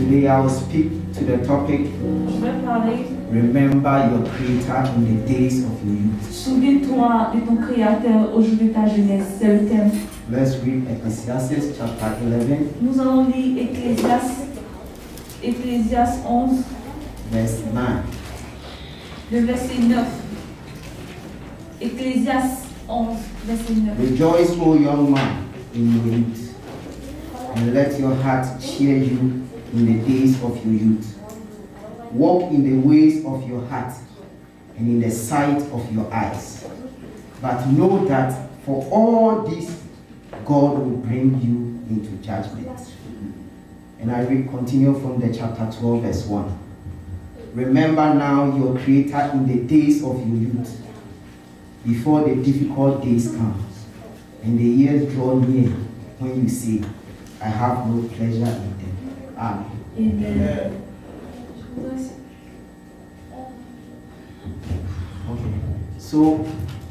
Today I will speak to the topic, Je vais parler. remember your Creator in the days of your youth. Souviens-toi de ton Créateur au jour de ta jeunesse. C'est le thème. Let's read Ecclesiastes chapter 11, Nous allons lire Ecclésiaste 11, verse 9. le verset 9. Ecclésiaste 11, verset 9. Rejoice, O young man, in your youth, and let your heart cheer you in the days of your youth. Walk in the ways of your heart and in the sight of your eyes. But know that for all this, God will bring you into judgment. And I will continue from the chapter 12, verse 1. Remember now your Creator in the days of your youth, before the difficult days come, and the years draw near, when you say, I have no pleasure in them. Amen. Amen. Okay. So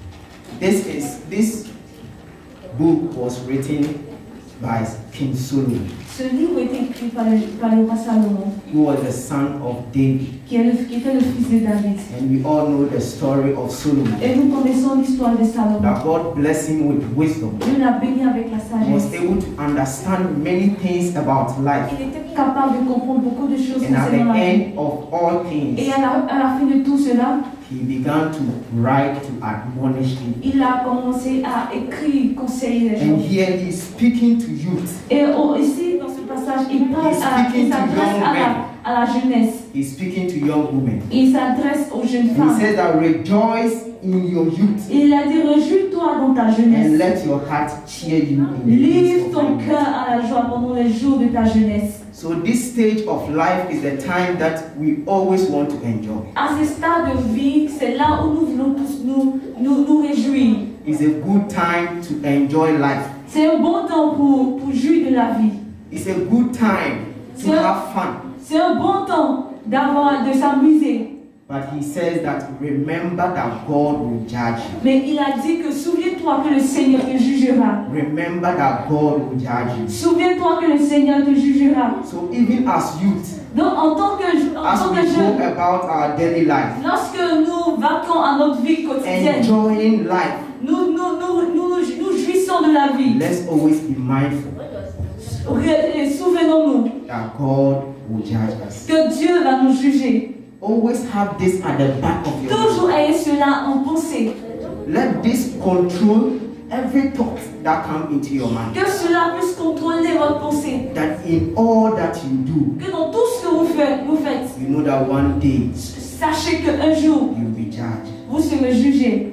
this book was written by King Solomon, Ce livre a été écrit par le roi Salomon, who was the son of David. qui était le fils de David. And we all know the story of Solomon. Et nous connaissons l'histoire de Salomon. That God blessed him with wisdom. Dieu l'a béni avec la He was sagesse. able to understand many things about life. Il était capable de comprendre beaucoup de choses And at the concernant la vie. end of all things, Et à la fin de tout cela, he began to write to admonish him. il a commencé à écrire, conseiller les gens. And here he is speaking to youth. Et ici, dans ce passage, il parle il s'adresse à la jeunesse. He's speaking to young women. Il s'adresse aux jeunes And he femmes. says that rejoice in your youth Il a dit, réjouis-toi dans ta and jeunesse. let your heart cheer you in the days Livre of ton your cœur youth. à la joie pendant les jours de ta jeunesse. So this stage of life is the time that we always want to enjoy. À ce stade de vie, c'est là où nous voulons tous nous réjouir. It's a good time to enjoy life. C'est un bon temps pour jouir de la vie. It's a good time to have fun. C'est un bon temps de s'amuser. But he says that remember that God will judge you. Mais il a dit que souviens-toi que le Seigneur te jugera. Remember that God will judge you. Souviens-toi que le Seigneur te jugera. So even as youth, Donc en tant que as we go jeune, about our daily life, lorsque nous vaquons à notre vie quotidienne, enjoying life, nous jouissons de la vie. let's always be mindful Souvenons-nous that God will judge us. que Dieu va nous juger. Always have this at the back of your Toujours mind. ayez cela en pensée. Let this control every thought that comes into your mind. Que cela puisse contrôler votre pensée. That in all that you do, Que dans tout ce que vous faites, you know that one day sachez qu'un jour, you'll be judged. vous serez jugé.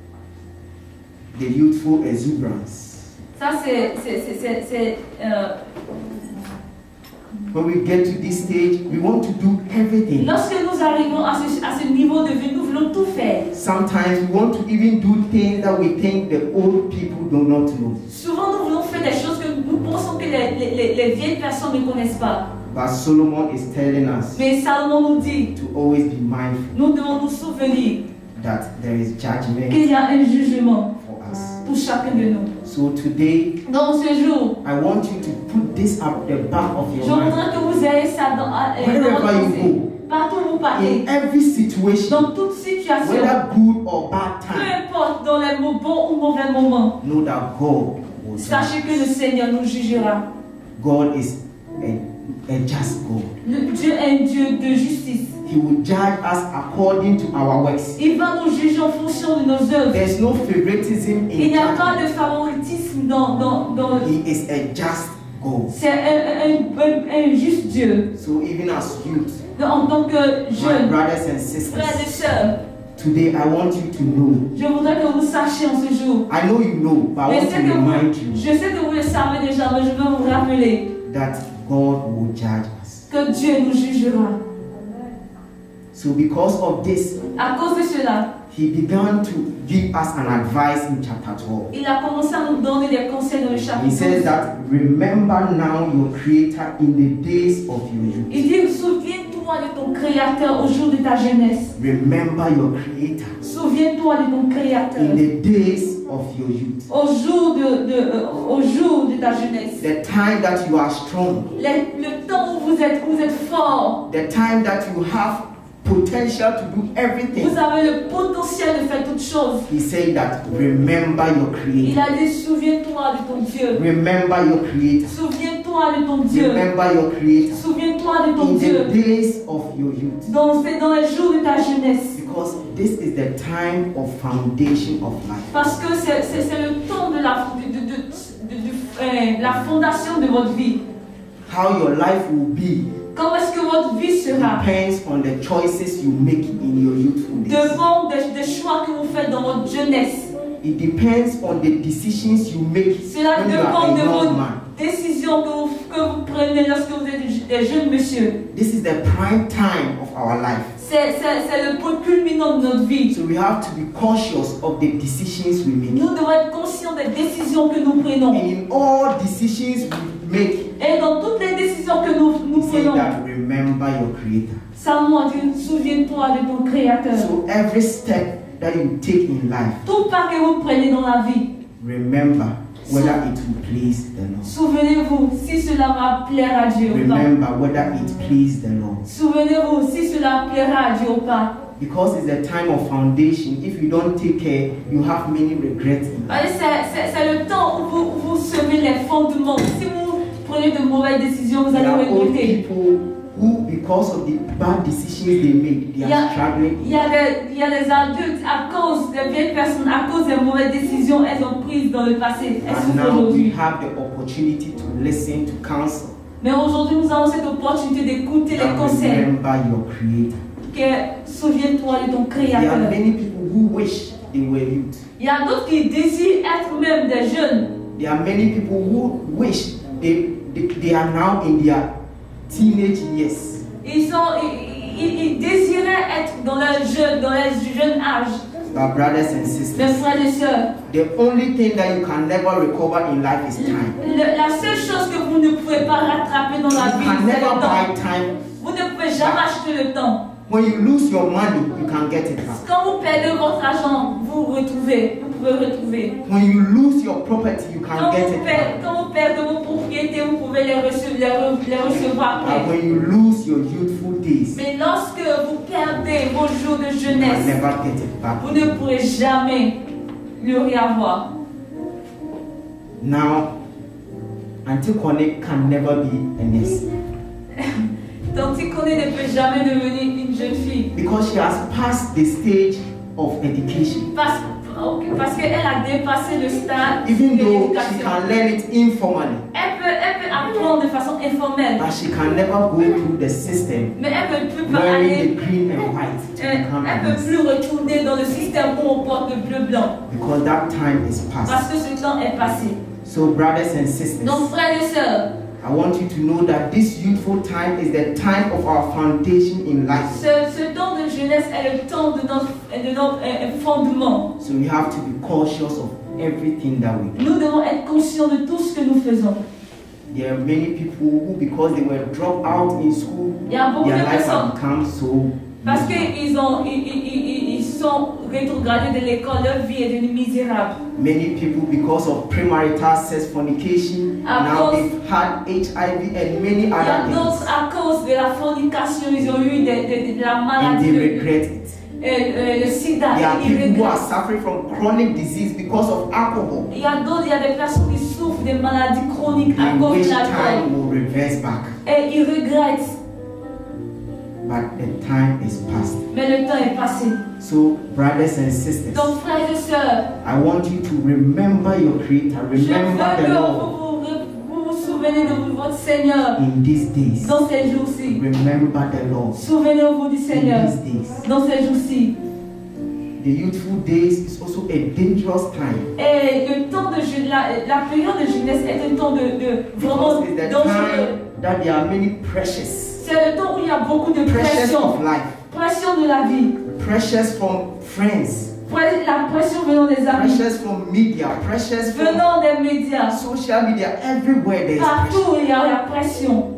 The youthful exuberance. Ça, c'est When we get to this stage, we want to do everything. lorsque nous arrivons à ce niveau de vie, nous voulons tout faire. Sometimes we want to even do things that we think the old people do not know. Souvent, nous voulons faire des choses que nous pensons que les vieilles personnes ne connaissent pas. But Solomon is telling us Mais Salomon nous dit, to always be mindful nous devons nous souvenir that there is judgment qu'il y a un jugement for us. pour chacun de nous. So today, Dans ce jour, I want you to put this at the back of je your mind. voudrais que vous ayez ça dans votre Wherever you pensée. Partout où vous partez, In every situation, dans toute situation, whether good or bad peu time, importe dans les bons ou mauvais moments, know that God will sachez que judge le us. Seigneur nous jugera. God is a just God. Dieu est un Dieu de justice. He will judge us according to our works. Il va nous juger en fonction de nos œuvres. There's no favoritism Il in n'y a pas judgment. de favoritisme dans He is a just God. c'est un juste Dieu. So even as youth, Donc, en tant que my jeunes, brothers and frères et sisters, sœurs, today I want you to know. je voudrais que vous sachiez en ce jour. I know you know, but I Mais want to remind you je sais que vous le savez déjà, mais je veux vous rappeler that God will judge us. que Dieu nous jugera. So because of this, À cause de cela, he began to give us an advice in chapter 12. il a commencé à nous donner des conseils dans le He chapitre says 12. that remember now your Creator in the days of your youth. Il dit, souviens-toi de ton Créateur au jour de ta jeunesse. Remember your Creator Souviens-toi de ton Créateur in the days of your youth, au jour de ta jeunesse, the time that you are strong, le temps où vous êtes fort, the time that you have potential to do everything. vous avez le potentiel de faire toutes choses. He said that remember your Il Creator. a dit, souviens-toi de ton Dieu. Remember your Creator. Souviens-toi de ton Dieu. Remember your Creator. Souviens-toi de ton In the Dieu. days of your youth. Dans les jours de ta jeunesse. Because this is the time of foundation of life. Parce que c'est le temps de la fondation de votre vie. How your life will be Comment est-ce que votre vie sera? depends on the choices you make in your youthful days. Devant des choix que vous faites dans votre jeunesse. It depends on the decisions you make Cela when you dépend are a de young vos man. décisions que vous prenez lorsque vous êtes des jeunes messieurs. This is the prime time of our life. C'est le point culminant de notre vie. So we have to be cautious of the decisions we make. Nous devons être conscients des décisions que nous prenons. And in all decisions we make, Et dans toutes les décisions que nous say prenons, that remember your Creator. Salomon dit, souviens-toi de ton Créateur. So every step that you take in life, Tout pas que vous prenez dans la vie, remember whether it will please the Lord. souvenez-vous si cela va plaire à Dieu ou pas. Remember whether it pleased the Lord. Souvenez-vous si cela plaira à Dieu ou pas. Because it's a time of foundation. If you don't take care, you have many regrets in life. C'est le temps où vous semez les fondements. Si vous prenez de mauvaises décisions, vous There are allez old regretter. people who, because of the bad decisions they make, they are struggling. Il y a des adultes, à cause des vieilles personnes, à cause des mauvaises décisions elles ont prises dans le passé. Elles And souffrent now we aujourd'hui. have the opportunity to listen to counsel. Mais aujourd'hui, nous avons cette opportunité d'écouter les And conseils. remember your Creator. Souviens-toi de ton There are Créateur. many people who wish they were youth. Il y a d'autres qui désirent être même des jeunes. There are many people who wish they are now in their teenage years. Ils désiraient être dans les jeunes âges. But brothers and Mes sisters, frères et sœurs, the only thing that you can never recover in life is time. la seule chose que vous ne pouvez pas rattraper dans la You vie, can c'est never le buy temps. time. Vous ne pouvez jamais acheter le temps. When you lose your money, you can get it back. Quand vous perdez votre argent, vous pouvez retrouver. When you lose your property, you can get it back. Quand vous perdez vos propriétés, vous pouvez les recevoir But après. when you lose your youthful days, you Mais lorsque vous perdez vos jours de can jeunesse, never get it back. vous ne pourrez jamais le réavoir. Now, Antigone can never be a nurse Antigone ne peut jamais devenir une jeune fille. because she has passed the stage of education. Parce qu'elle a dépassé le stade Even de though she l'éducation. can learn it informally, Elle peut apprendre de façon informelle, but she can never go through the system mais elle ne peut pas wearing aller. the green and white to become a Elle ne nurse peut plus retourner dans le système où on porte le bleu blanc. because that time is Parce past. que ce temps est passé. So, brothers and sisters, Donc, frères et sœurs, I want you to know that this youthful time is the time of our foundation in life. ce temps de jeunesse est le temps de notre fondement. So we have to be cautious of everything that we do. Nous devons être conscients de tout ce que nous faisons. There are many people who, because they were dropped out in school, Il y a beaucoup their de life personnes, has become so parce miserable. qu'ils sont rétrogradés de l'école, leur vie est devenue misérable. Many people, because of premarital sex fornication, À now cause- they've had HIV and many Il y a other d'autres, things, à cause de la fornication, ils ont eu de la and maladie, they regret it. le sida. There are Ils people who are regrettent. suffering from chronic disease because of alcohol, Il y a des personnes qui souffrent de maladies chroniques à in cause which de l'alcool. time will reverse back. Et ils regrettent, But the time is past. mais le temps est passé. So, brothers and sisters, Donc, frères et sœurs, I want you to remember your Creator, je veux remember the que Lord vous vous souvenez de votre Seigneur in these days. dans ces jours-ci. Remember the Lord Souvenez-vous du in Seigneur these days. dans ces jours-ci. The youthful days is also a dangerous time Et le temps de la période de jeunesse est un temps de vraiment because it's the dangereux. time that there are many pressures, C'est le temps où il y a beaucoup de pressures pression. of life, Pression de la vie. pressures from friends, La pression venant des amis. pressures from media, pressures from Venant des médias. social media. Everywhere there is pressure. Partout il y a la pression.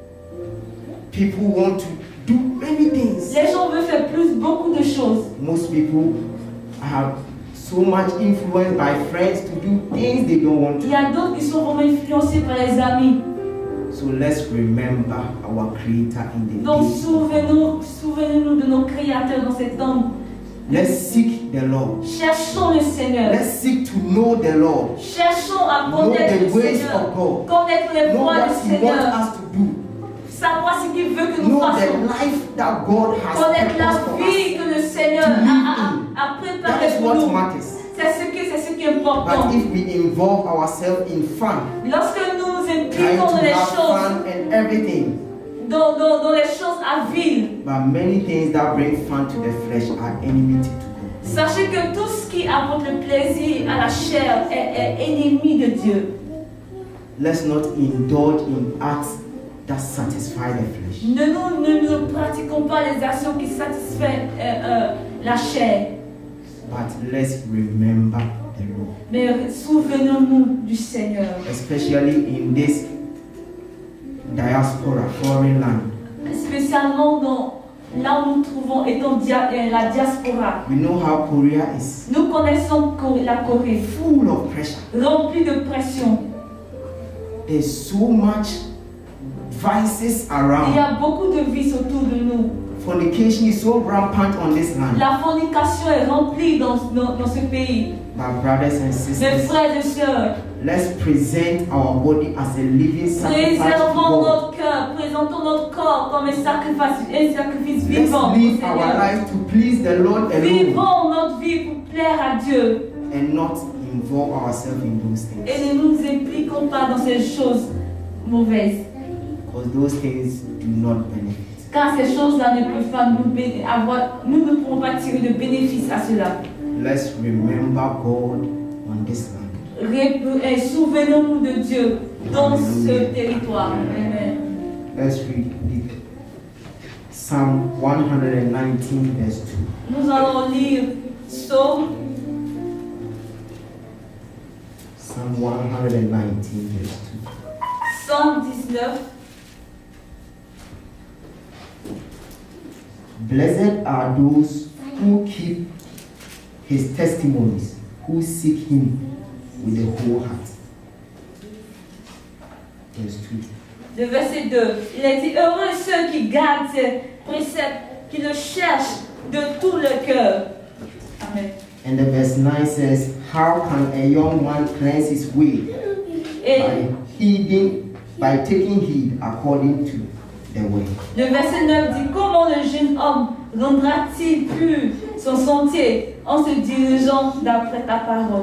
People want to do many things. Les gens veulent faire beaucoup de choses. Most people have so much influenced by friends to do things they don't want Il to. y a d'autres qui sont vraiment influencés par les amis. So let's remember our Creator in the Donc days. souvenez-nous de nos créateurs dans cet temps. Let's seek the Lord. Cherchons le Seigneur. Let's seek to know the Lord. Cherchons à Know connaître the le ways Seigneur. of God. Connaître les Know voies what du He Seigneur. wants us to do. Savoir ce qu'il veut que nous Know the fassions. life that God has Connaître purposed la for vie us. que le Seigneur to live a That préparée is pour what nous. matters. C'est ce qui est important. But if we involve ourselves in fun, Lorsque nous nous trying impliquons to dans les have choses, fun and everything, dans les choses aviles, but many things that bring fun to the flesh are enmity to God. sachez que tout ce qui apporte le plaisir à la chair est ennemi de Dieu. Let's not indulge in acts that satisfy the flesh. Ne pratiquons pas les actions qui satisfont la chair, But let's remember the Lord. mais souvenons-nous du Seigneur. Especially in this diaspora, foreign land. Spécialement là où nous trouvons étant la diaspora. We know how Korea is, Nous connaissons la Corée, full of pressure. remplie de pression. There's so much vices Il y around. a beaucoup de vices autour de nous. Fornication is so rampant on this land. La fornication est remplie dans ce pays. My brothers and Mes sisters, frères et sœurs, let's present our body as a living sacrifice to préservons God. notre cœur, présentons notre corps comme un sacrifice Let's vivant au live our Seigneur. life to please the Lord alone Vivons notre vie pour plaire à Dieu and not involve ourselves in those things. et ne nous impliquons pas dans ces choses mauvaises. Because those things do not benefit. Car ces choses-là ne peuvent pas nous ne pourrons pas tirer de bénéfice à cela. Let's remember God on this land. Et souvenons-nous de Dieu dans ce Hallelujah. territoire. Amen. Let's read Psalm 119 verse 2. Nous allons lire Psaume Psalm 119 verse 119. 2. Blessed are those who keep his testimonies, who seek him with the whole heart. Verse 2. Le verset 2. Il est dit heureux ceux qui gardent ses préceptes, qui le cherchent de tout le cœur. Amen. And the verse 9 says, how can a young man cleanse his way? Et By taking heed according to the way. le verset 9 dit comment le jeune homme rendra-t-il pur son sentier en se dirigeant d'après ta parole.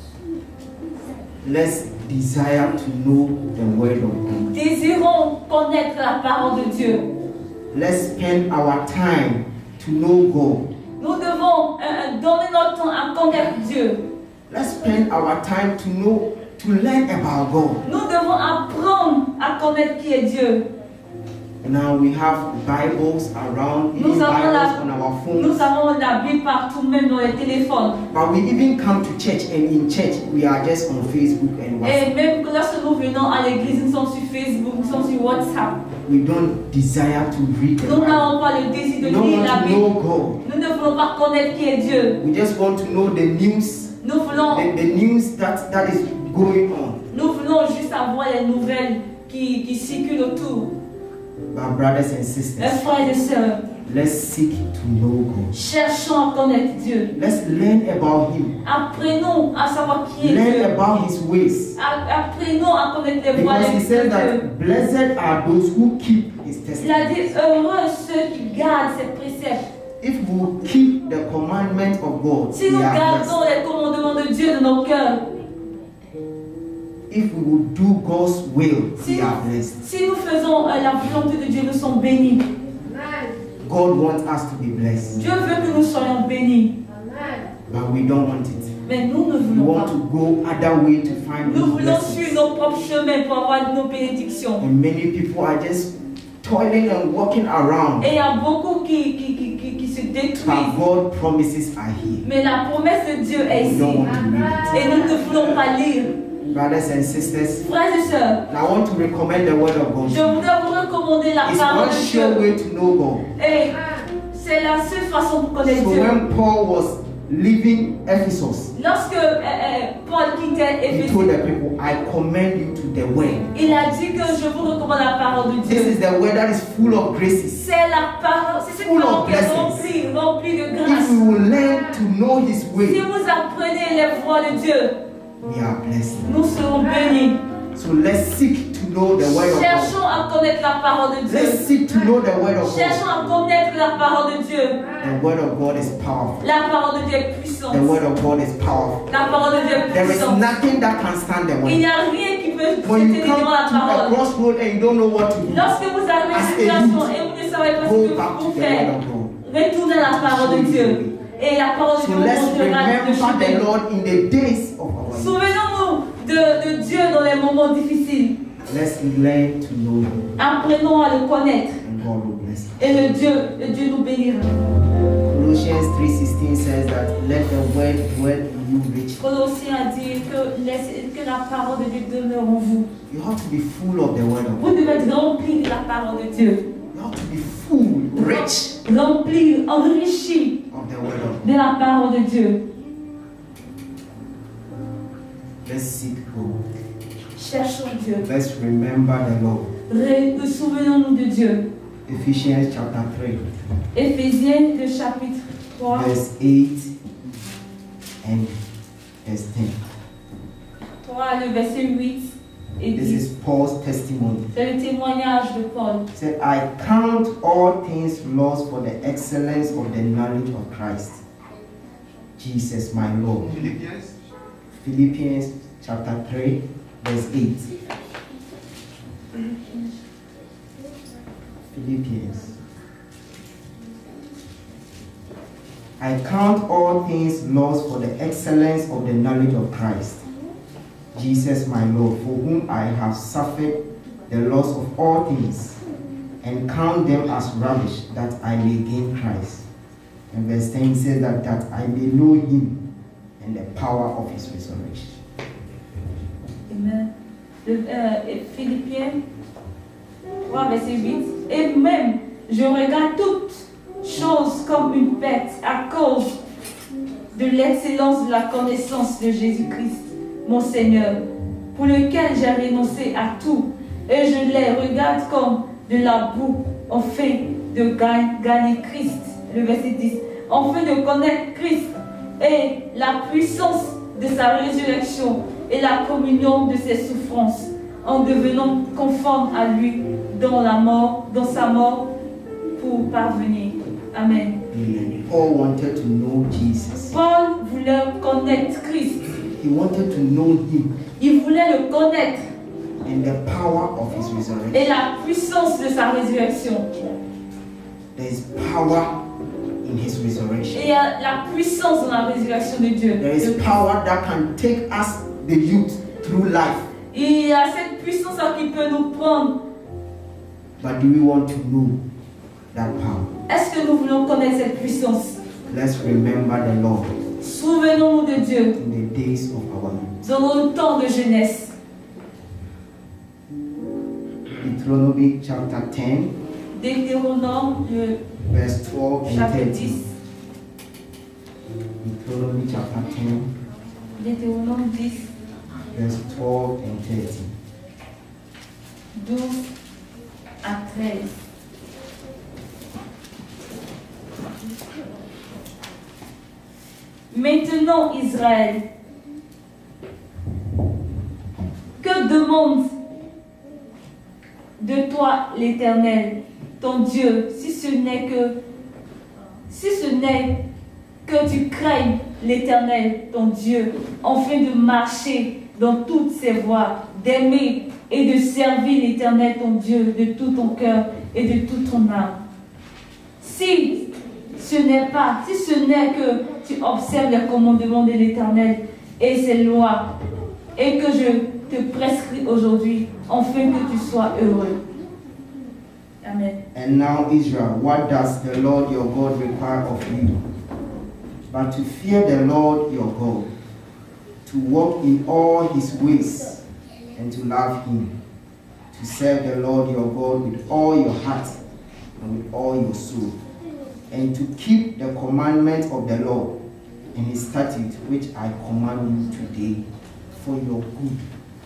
Let's desire to know the word of God. Désirons connaître la parole de Dieu. Let's spend our time to know God. Nous devons donner notre temps à connaître Dieu. Let's spend our time to learn about God. Nous devons apprendre à connaître qui est Dieu. Now we have Bibles around, even Nous avons Bibles on our Nous phones. avons la Bible partout, même dans les téléphones. But we even come to church, and in church we are just on Facebook and WhatsApp. Et même que lorsque nous venons à l'église, nous sommes sur Facebook, nous sommes sur WhatsApp. We don't desire to read the Nous Bible. n'avons pas le désir de We don't lire la want to Bible. know God. Nous ne voulons pas connaître qui est Dieu. We just want to know the news, Nous voulons, the news that is going on. nous voulons juste avoir les nouvelles qui circulent autour. But brothers and Mes sisters, frères et sœurs, let's seek to know God. cherchons à connaître Dieu. Let's learn about Him. Apprenons à savoir qui est Learn Dieu. about His ways. Apprenons à connaître les voies Because He de says Dieu. that blessed are those who keep His Il a testimony. dit heureux ceux qui gardent ses préceptes. If we keep the commandment of God, Si we nous are gardons blessed. les commandements de Dieu dans nos cœurs, If we will do God's will, si we are blessed. nous faisons la volonté de Dieu, nous sommes bénis. God wants us to be blessed, Dieu veut que nous soyons bénis, but we don't want it. mais nous ne We voulons want pas. to go other way to find Nous those voulons suivre blessings. nos propres chemins pour avoir nos bénédictions. And many people are just toiling and walking around. Et il y a beaucoup qui se But détruisent. God promises are here. Mais la promesse de Dieu est We ici. don't want to read Et nous ne voulons pas lire. it. Brothers and sisters, Frères et sœurs, I want to recommend the word of God. je voudrais vous recommander la It's parole one de sure Dieu. way to know God. Et c'est la seule façon pour connaître So Dieu. when Paul was leaving Ephesus, Lorsque Paul quittait he Éphésus, told the people, I commend you to the word. il a dit que je vous recommande la parole de This Dieu. is the word that is full of graces. C'est la parole, c'est cette Full parole of qui est blessings. remplie de If grâce. we will learn to know his Si way, vous apprenez les voies de Dieu, we are blessed. nous serons bénis. So let's seek to know the word of God. Cherchons à connaître la parole de Dieu. Let's seek to know the word of God. Cherchons à connaître la parole de Dieu. The word of God is powerful. La parole de Dieu est puissante. The word of God is powerful. La parole de Dieu est There is puissante. nothing that can stand the Il n'y way. a rien qui peut se When you tenir come devant la to a parole. crossroad and you don't know what to do, Lorsque vous arrivez à As une a situation youth, et vous ne savez pas ce go que back to vous the word faire, of God. retournez à la parole de Dieu. Et la parole de So Dieu vous let's montrera le remember the chemin. Lord in the days of our youth. Souvenons-nous de Dieu dans les moments difficiles. Let's learn to know him, Apprenons à le connaître. and God will bless us. Et le Dieu nous bénira. Colossians 3:16 says that let the word dwell in you richly. Colossiens a dit que la parole de Dieu demeure en vous. You have to be full of the word of Vous God. devez être rempli de la parole de Dieu. You have to be full, rich Rempli, enrichi of the word of God. de la parole de Dieu. Let's seek God. Cherchons Dieu. Let's remember the Lord. Souvenons-nous de Dieu. Ephesians chapter 3, Éphésiens, le chapitre 3, verse 8 and verse 10. 3, le verset 8 et This 10. is Paul's testimony. C'est le témoignage de Paul. He said, I count all things lost for the excellence of the knowledge of Christ, Jesus my Lord. Philippians chapter 3, verse 8. Philippians. I count all things lost for the excellence of the knowledge of Christ, Jesus my Lord, for whom I have suffered the loss of all things, and count them as rubbish, that I may gain Christ. And verse 10 says that I may know him and the power of his resurrection. Amen. Philippiens 3, verset 8. Et même, je regarde toutes choses comme une perte à cause de l'excellence de la connaissance de Jésus-Christ, mon Seigneur, pour lequel j'ai renoncé à tout, et je les regarde comme de la boue, afin de gagner Christ. Le verset 10. Afin de connaître Christ et la puissance de sa résurrection et la communion de ses souffrances, en devenant conforme à lui dans sa mort, pour parvenir. Amen. Paul wanted to know Jesus. Paul voulait connaître Christ. He wanted to know him Il voulait le connaître and the power of his resurrection. et la puissance de sa résurrection. There is power in his Et resurrection. il y a la puissance dans la résurrection de Dieu. There is power that can take us, the youth, through life. Il y a cette puissance qui peut nous prendre. But do we want to know that power? Est-ce que nous voulons connaître cette puissance? Let's remember the Lord Souvenons-nous de Dieu in the days of our youth. dans nos temps de jeunesse. Deuteronomy chapter 10, Deutéronome, le verse 12 and chapitre 13. 10. Deuteronomy chapter 10, Deutéronome 10, verse 12 and 13. 12 à 13. Maintenant, Israël, que demande de toi l'Éternel, ton Dieu, si ce n'est que tu craignes l'Éternel, ton Dieu, afin de marcher dans toutes ses voies, d'aimer et de servir l'Éternel, ton Dieu, de tout ton cœur et de toute ton âme. Si ce n'est que tu observes les commandements de l'Éternel et ses lois, et que je te prescris aujourd'hui, afin que tu sois heureux. Amen. And now, Israel, what does the Lord your God require of you? But to fear the Lord your God, to walk in all his ways, and to love him, to serve the Lord your God with all your heart and with all your soul, and to keep the commandments of the Lord and his statutes, which I command you today for your good.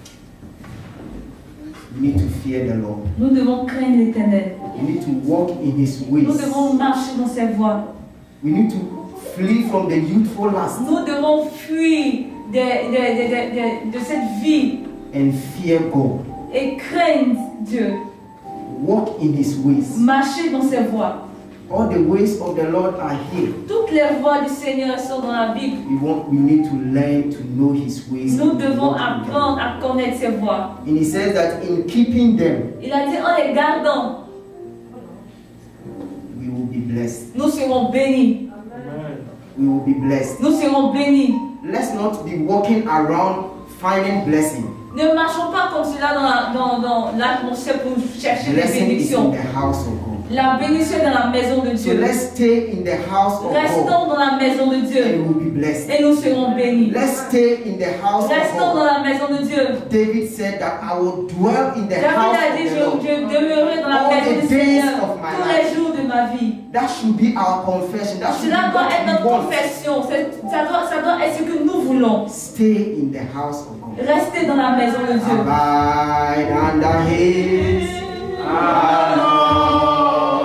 We need to fear the Lord. Nous devons craindre l'Éternel. We need to walk in his ways. Nous devons marcher dans ses voies. We need to flee from the youthful lust Nous devons fuir de cette vie and fear God. et craindre Dieu. Walk in his ways. Marcher dans ses voies. All the ways of the Lord are here. Toutes les voies du Seigneur sont dans la Bible. We need to learn to know his ways. Nous and to devons walk in them. apprendre à connaître ses voies. And he says that in keeping them, Il a dit en les gardant, we will be blessed. nous serons bénis. We will be blessed. Nous serons bénis. Let's not be walking around finding blessing. Ne marchons pas comme cela dans l'atmosphère pour chercher des Blessing is in bénédictions. the house of God. La bénédiction est dans la maison de So Dieu. let's stay in the house of Restons God dans la maison de and Dieu we'll be blessed. et nous serons bénis. Let's stay in the house of Restons dans God. la maison de Dieu. David said that I will dwell in the David house a dit, of the Lord. je demeurerai dans la All maison the du days Seigneur of my tous life. les jours de ma vie. That should be our confession. That should be Cela doit être what notre we want. confession. Ça doit être ce que nous voulons. Stay in the house of God. Rester dans la maison de Dieu. Abide under his anointing.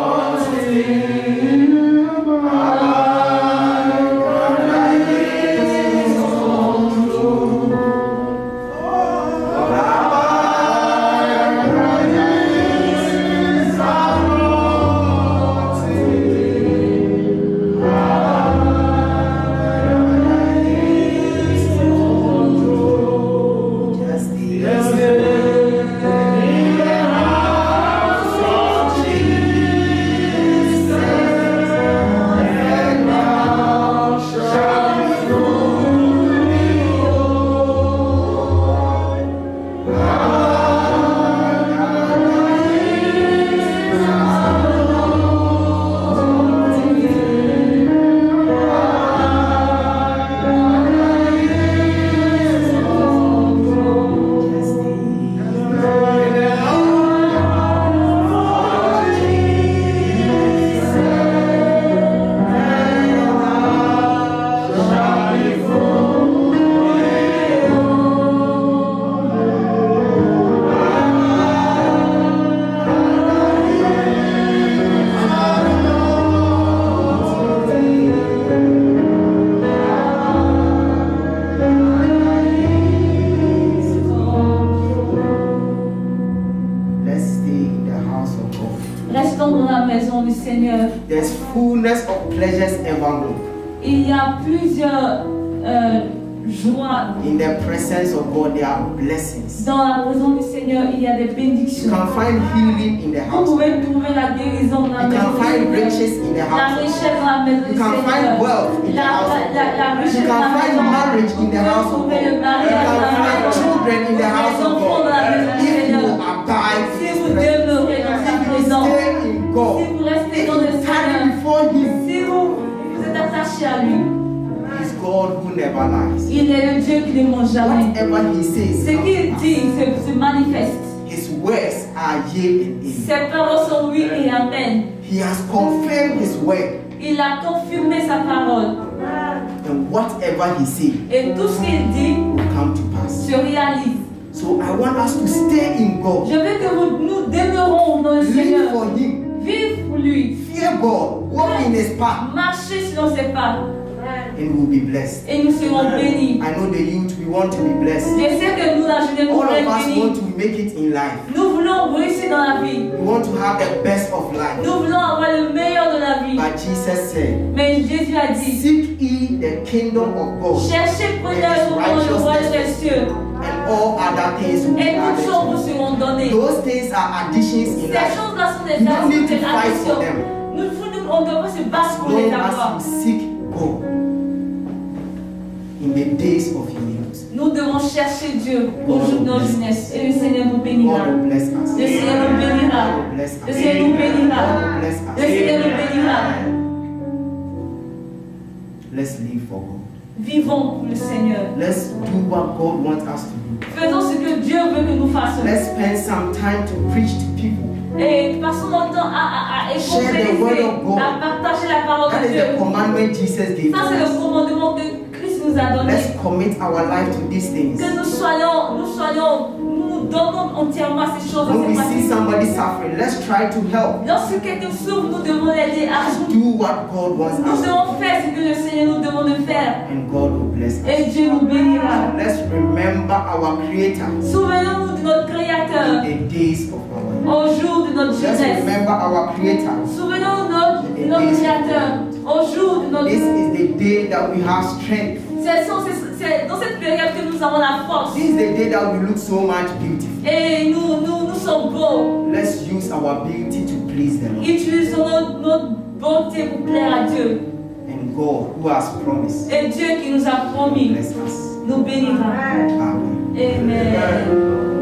There's fullness of pleasures evermore. Il y a plusieurs joies. In the presence of God, there are blessings. Dans la présence du Seigneur, il y a des You bénédictions. can find healing in the Vous house. pouvez trouver la guérison dans la You maison can du find Seigneur. riches in the La house. richesse dans la maison You du can Seigneur. find wealth in the house. La richesse You dans can la find maison. marriage in the house of God. Trouver le You mariage dans can la find maison. children in the house Les of enfants dans la maison God. du If you Seigneur. abide Si in vous His presence, demeurez dans sa if you présence, stay in si God, vous restez if dans le you stand Seigneur, before Him, si vous êtes attaché à lui, He is God who never lies. il est le Dieu qui ne ment jamais. Whatever He says, Ce qu'il dit se manifeste. His words are yea and amen. Ses paroles sont oui et amen. He has confirmed His word, Il a confirmé sa parole. and whatever He says Et tout ce qu'il dit will come to pass. se réalise. So I want us to stay in God, Je veux que nous demeurons dans le live Seigneur. for Him, Vive pour lui. fear God, walk in His path, Marcher selon ses pas. and we'll be blessed. Et nous serons bénis. I know the youth, we want to be blessed. Je sais que nous, la jeunesse, nous All voulons of être us want bénis. to make it in life. Nous voulons réussir dans la vie. We want to have the best of life. Nous voulons avoir le meilleur de la vie. But Jesus said, Mais Jésus a dit, seek ye the kingdom of God, cherchez premièrement le royaume des cieux. and all other things will be Et toutes choses vous added. seront données. Those things are additions in Ces life. choses-là sont des You don't need to additions. fight for them. On devrait se battre pour les Long avoir. as you seek God in the days of your youth, Nous devons chercher Dieu au jour de notre jeunesse. Et le Seigneur nous bénira. God will bless us. Le Seigneur nous bénira. God will bless Le us. Seigneur nous bénira. God will bless Le us. Seigneur nous bénira. Let's live for God. Vivons pour le Seigneur. Let's do what God wants us to do. Faisons ce que Dieu veut que nous fassions. Let's spend some time to preach to people. Et passons notre temps à Share the word évangéliser, of God. à partager la parole That de is Dieu. the commandment Jesus gave Ça, c'est us. le commandement que Christ nous a donné. Let's commit our life to these things. Que nous donnons entièrement à ces choses. À When we ces see pratiques. somebody suffering, let's try to help. Lorsque quelqu'un souffre, nous devons l'aider à Do what God wants nous us to do, devons faire ce que le Seigneur nous demande de faire. and God will bless us. Et Dieu nous bénira. Let's remember our Creator Souvenons-nous de notre Créateur in the days of our life. au jour de notre Let's jeunesse. remember our Creator. Souvenons-nous de notre Créateur au jour de notre This is the day that we have strength. C'est dans cette période que nous avons la force. This is the day that we look so much beautiful. Et nous sommes beaux. Let's use our beauty to please the Lord. Utilisons notre bonté pour plaire à Dieu. And God, who has promised, Et Dieu qui nous a promis, bless us. nous bénira. Amen. Amen.